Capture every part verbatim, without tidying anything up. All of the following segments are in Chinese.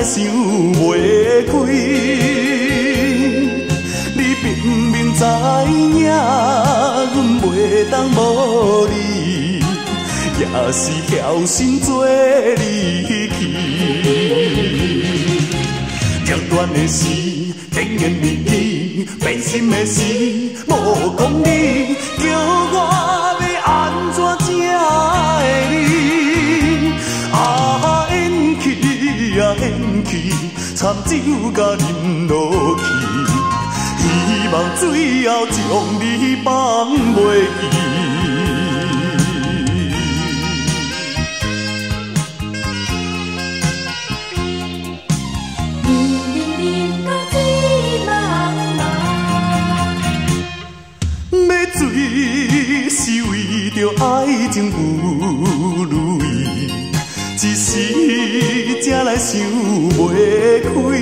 想袂开。你明明知影，阮袂当无你，也是晓心做离去。简单的事，甜言蜜语，变心的事，无讲理，叫我要安怎才会你？啊，演去啊演去，惨酒甲啉落去，希望最后将你放袂记。水是为着爱情有如意，一时才来想袂开。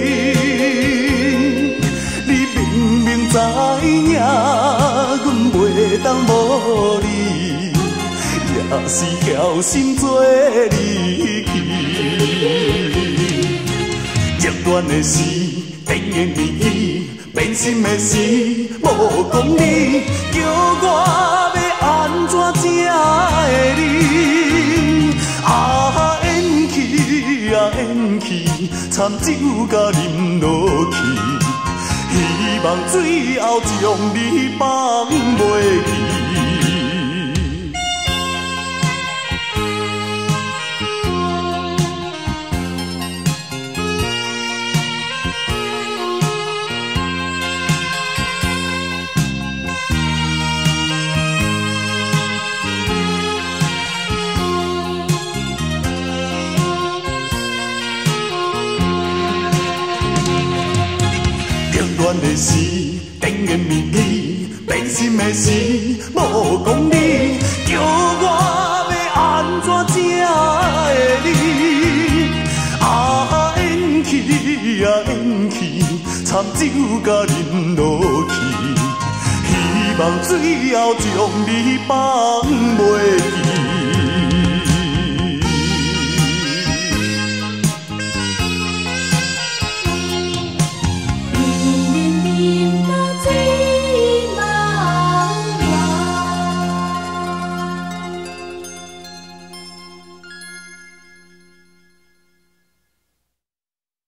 你明明知影，阮袂当无你，也是晓心做离去。极端的事，甜言蜜语，变心的事，无讲理，叫我要安怎才会你？啊，演去啊演去，惨酒甲啉落去，希望最后将你放袂记。简单的事，甜言蜜语，变心的事，无讲理，叫我要安怎才会你？啊，演去啊演去，惨酒甲啉落去，希望最后将你放袂记。